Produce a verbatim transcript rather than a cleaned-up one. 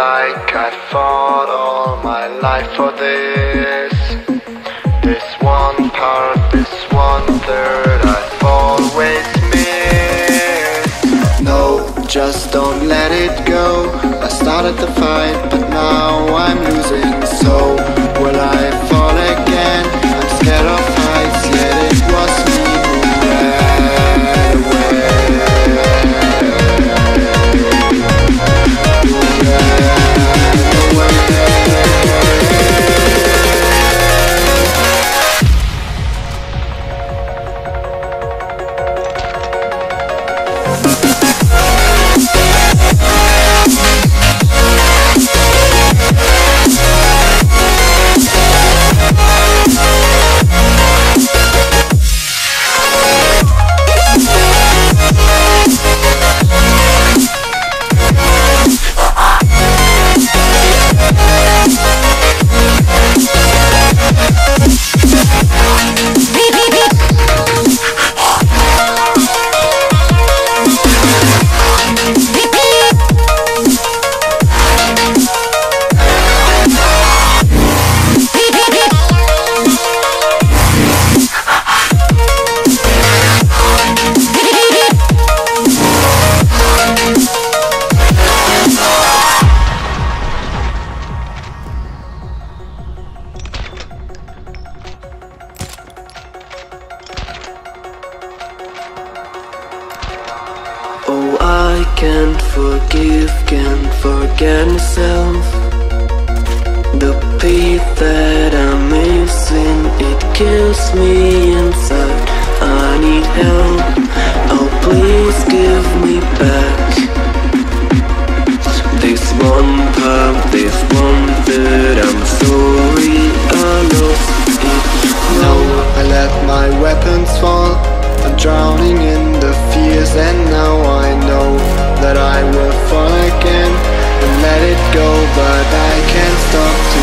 like I fought all my life for this. This one part, this one third I've always missed. No, just don't let it go. I started the fight, but now I'm losing. So will I fall again? I'm scared of heights, yet it was me who ran away. Who ran away. Oh, I can't forgive, can't forget myself. The peace that I'm missing, it kills me inside. I need help, oh please give me back this one part, this one that I'm sorry I lost it. No, I let my weapons fall. I'm drowning in the fears, and now I know that I will fall again and let it go, but I can't stop to